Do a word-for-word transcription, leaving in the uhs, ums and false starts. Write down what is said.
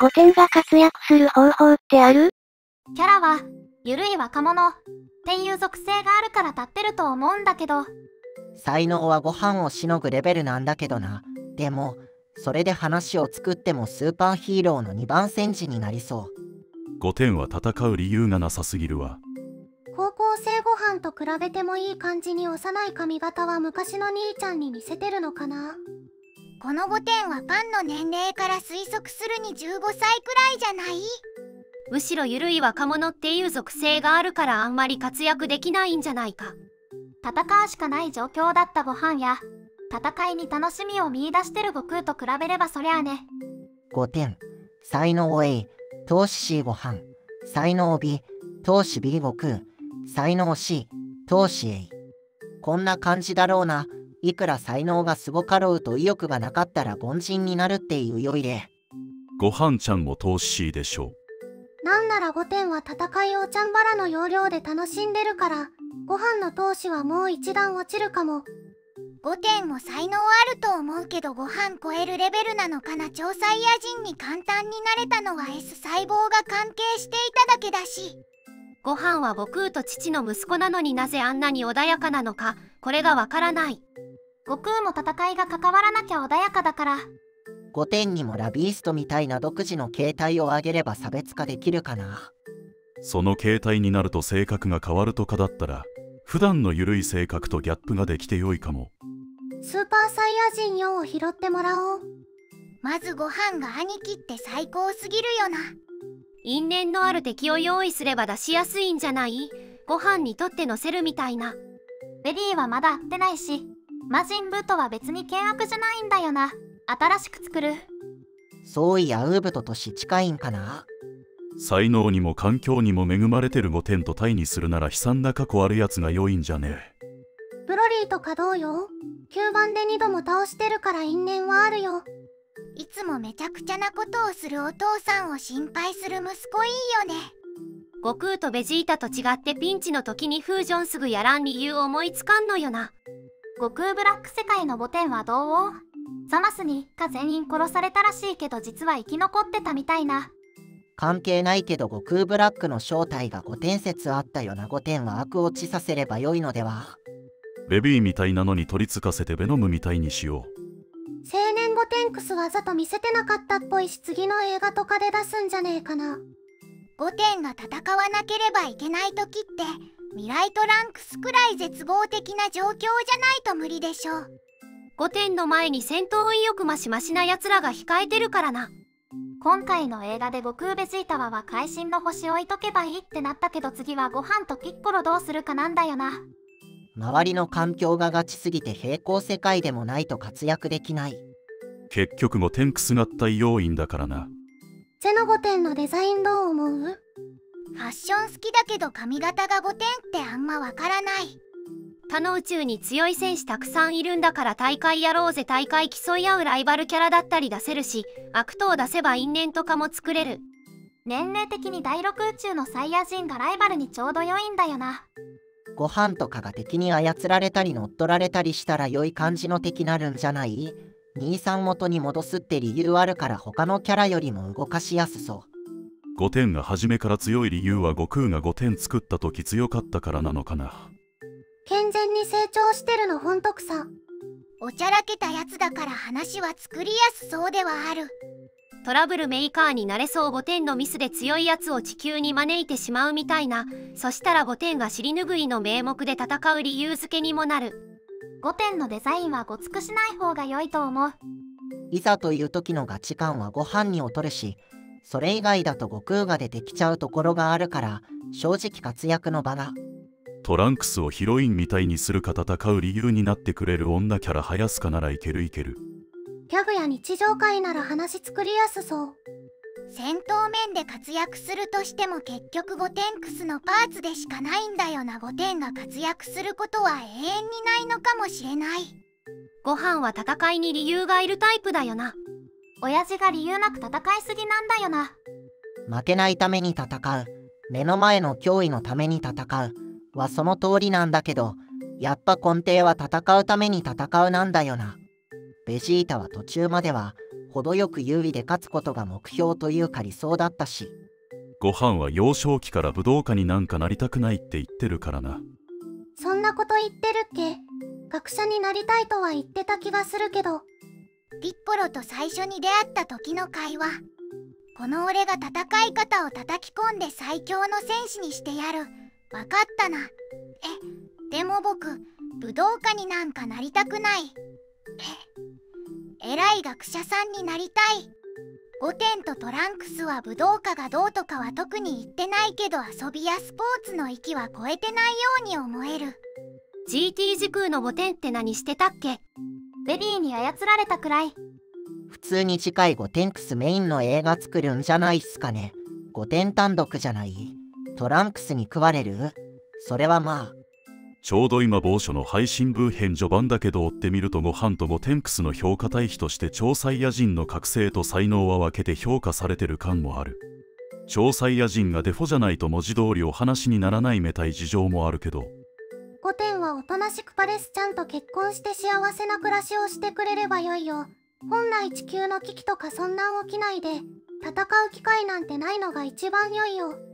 ごてんが活躍する方法ってある？ キャラは、ゆるい若者っていう属性があるから立ってると思うんだけど。 才能はご飯をしのぐレベルなんだけどな。でも、それで話を作ってもスーパーヒーローのにばん戦時になりそう。 ごてんは戦う理由がなさすぎるわ。 高校生ご飯と比べてもいい感じに幼い髪型は昔の兄ちゃんに似せてるのかな。 このごてんはパンの年齢から推測するにじゅうごさいくらいじゃない？ むしろゆるい若者っていう属性があるからあんまり活躍できないんじゃないか。 戦うしかない状況だったご飯や、戦いに楽しみを見出してる悟空と比べればそりゃあね。 ごてん、才能 A、投資 C ご飯、才能 B、投資 B 悟空、才能 C、投資 A。こんな感じだろうな。いくら才能がすごかろうと意欲がなかったら凡人になるっていうよいで。 ご飯ちゃんも投資 C でしょ。 なんならごてんは戦いをちゃんばらの要領で楽しんでるから、ご飯の投資はもう一段落ちるかも。 ごてんも才能あると思うけどご飯超えるレベルなのかな。超サイヤ人に簡単になれたのは S 細胞が関係していただけだし。 ご飯は悟空と父の息子なのになぜあんなに穏やかなのか、これがわからない。 悟空も戦いが関わらなきゃ穏やかだから。 ごてんにもラビーストみたいな独自の形態を上げれば差別化できるかな。 その形態になると性格が変わるとかだったら、普段のゆるい性格とギャップができてよいかも。 スーパーサイヤ人よんを拾ってもらおう。 まずご飯が兄貴って最高すぎるよな。 因縁のある敵を用意すれば出しやすいんじゃない？ご飯にとって乗せるみたいな。 ベリーはまだ会ってないし、魔人ブーとは別に険悪じゃないんだよな。新しく作る。 そういやウーブと年近いんかな。 才能にも環境にも恵まれてるごてんと対にするなら悲惨な過去あるやつが良いんじゃねえ。 ブロリーとかどうよ。きゅうばんでにども倒してるから因縁はあるよ。 いつもめちゃくちゃなことをするお父さんを心配する息子いいよね。 悟空とベジータと違ってピンチの時にフージョンすぐやらん理由思いつかんのよな。 悟空ブラック世界のごてんはどう？ザマスにか全員殺されたらしいけど実は生き残ってたみたいな。 関係ないけど悟空ブラックの正体がごてん説あったよな。ごてんは悪落ちさせればよいのでは。 ベビーみたいなのに取りつかせてベノムみたいにしよう。 青年ゴテンクスわざと見せてなかったっぽいし次の映画とかで出すんじゃねえかな。 ごてんが戦わなければいけない時って未来トランクスくらい絶望的な状況じゃないと無理でしょ。 ごてんの前に戦闘意欲マシマシな奴らが控えてるからな。 今回の映画で悟空ベジータはは会心の星置いとけばいいってなったけど次はご飯とピッコロどうするかなんだよな。 周りの環境がガチすぎて平行世界でもないと活躍できない。 結局ごてんくす合体要因だからな。 ゼノごてんのデザインどう思う？ ファッション好きだけど髪型がごてんってあんまわからない。 他の宇宙に強い戦士たくさんいるんだから大会やろうぜ。大会競い合うライバルキャラだったり出せるし、悪党出せば因縁とかも作れる。 年齢的にだいろく宇宙のサイヤ人がライバルにちょうど良いんだよな。 ご飯とかが敵に操られたり乗っ取られたりしたら良い感じの敵なるんじゃない？兄さん元に戻すって理由あるから他のキャラよりも動かしやすそう。 ごてんが初めから強い理由は悟空がごてん作った時強かったからなのかな。 健全に成長してるのほんとくさ。 おちゃらけたやつだから話は作りやすそうではある。 トラブルメーカーになれそう。ごてんのミスで強いやつを地球に招いてしまうみたいな。そしたらごてんが尻拭いの名目で戦う理由付けにもなる。 ごてんのデザインはごつくしない方が良いと思う。 いざという時のガチ感はご飯に劣るし、それ以外だと悟空が出てきちゃうところがあるから正直活躍の場が。 トランクスをヒロインみたいにするか戦う理由になってくれる女キャラ早すかならいけるいける。 ギャグや日常会なら話作りやすそう。 戦闘面で活躍するとしても結局ごてんクスのパーツでしかないんだよな。ごてんが活躍することは永遠にないのかもしれない。 ご飯は戦いに理由がいるタイプだよな。 親父が理由なく戦いすぎなんだよな。 負けないために戦う、目の前の脅威のために戦うはその通りなんだけど、やっぱ根底は戦うために戦うなんだよな。ベジータは途中までは程よく有利で勝つことが目標というか理想だったし。 ご飯は幼少期から武道家になんかなりたくないって言ってるからな。 そんなこと言ってるっけ？学者になりたいとは言ってた気がするけど。 ピッコロと最初に出会った時の会話。この俺が戦い方を叩き込んで最強の戦士にしてやる。わかったな。え、でも僕、武道家になんかなりたくない。え、偉い学者さんになりたい。ゴテンとトランクスは武道家がどうとかは特に言ってないけど、遊びやスポーツの域は超えてないように思える。 ジーティー 時空のゴテンって何してたっけ？ ベリーに操られたくらい。 普通に次回ゴテンクスメインの映画作るんじゃないっすかね。ゴテン単独じゃない？トランクスに食われる？それはまあ。 ちょうど今某所の配信部編序盤だけど追ってみるとご飯とゴテンクスの評価対比として超サイヤ人の覚醒と才能は分けて評価されてる感もある。超サイヤ人がデフォじゃないと文字通りお話にならないめたい事情もあるけど、 ゴテンはおとなしくパレスちゃんと結婚して幸せな暮らしをしてくれればよいよ。本来地球の危機とかそんなん起きないで戦う機会なんてないのが一番良いよ。